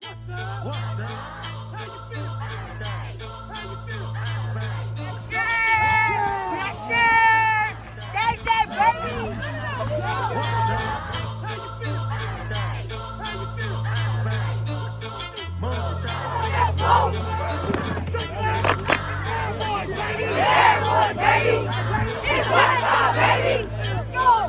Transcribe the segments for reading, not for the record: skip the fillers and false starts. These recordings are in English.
It's Westside, baby! Let's go!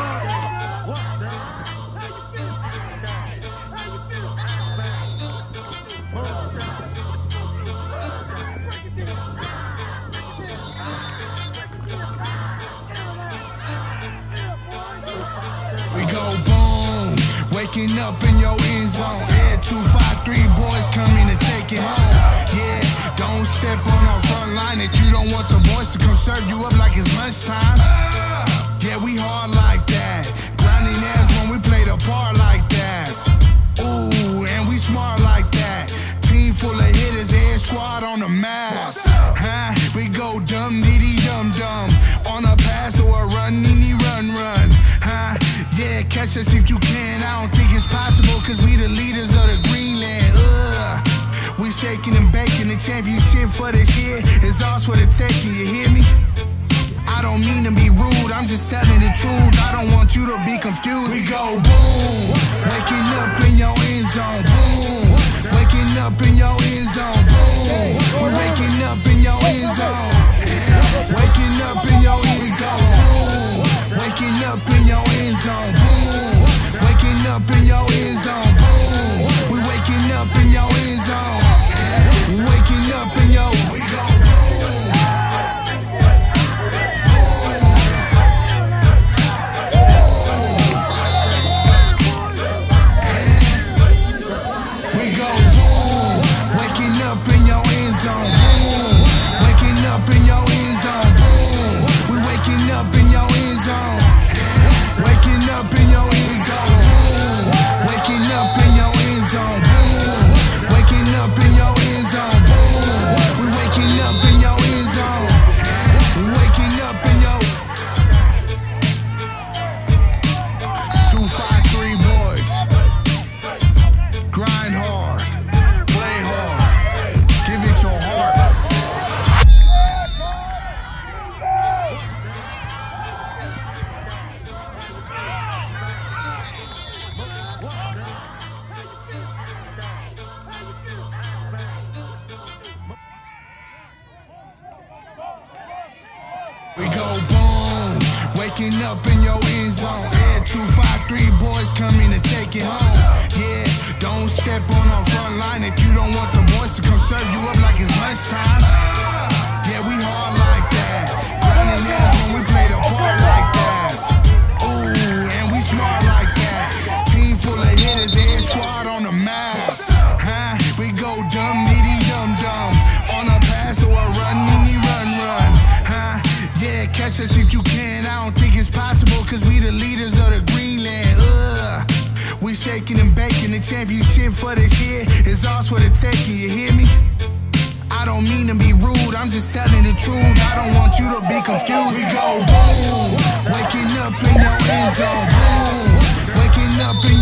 We go boom, waking up in your end zone. Yeah, 253 boys coming to take it home. Yeah, don't step on our front line if you don't want the boys to come serve you up like it's lunchtime. Yeah, we hard like that, grinding ass when we play the part like that. Ooh, and we smart like that. Team full of hitters, head squad on the mask. Huh? We go dumb, diddy, dum dum. On a pass or a run, nini, run, run. Huh? Yeah, catch us if you can. I don't think it's possible, cause we the leaders of the Greenland. We shaking and baking, the championship for this year is ours for the taking, you hear me? I don't mean to be rude, I'm just telling the truth. I don't want you to be confused. We go boom, waking up in your end zone, boom. Waking up in your end zone, boom. We're waking up in your end zone. Waking up in your end zone, boom. Waking up in your end zone, boom. Waking up in your end zone, boom. We're waking up in your end zone. Waking up in your, we go boom. We go boom, waking up in your end zone, boom. Waking up in your end zone, boom. We waking up in your end zone. Waking up in your end zone, boom. Waking up in your end zone, boom. Waking up in your end zone, boom. We waking up in your end zone. Waking up in your 253 boys. Grind hard, play hard, give it your heart. We go boom, waking up in your end zone. Yeah, 253 boys coming to take it home. Yeah, don't step on our front line if you don't want the boys to come serve you up like it's lunchtime. Yeah, we hard like that, grinding ass when we play the part like that. Ooh, and we smart like that. Team full of hitters, head squad on the mask. Huh? We go dumb, diddy, dum dum. On a pass or a run, nini, run, run. Huh? Yeah, catch us if you can. I don't think it's possible, cause we the leaders of the Greenland. We shaking and baking, the championship for this year is ours for the taking, you hear me? I don't mean to be rude, I'm just telling the truth. I don't want you to be confused. We go boom, waking up in your end zone, boom. Waking up in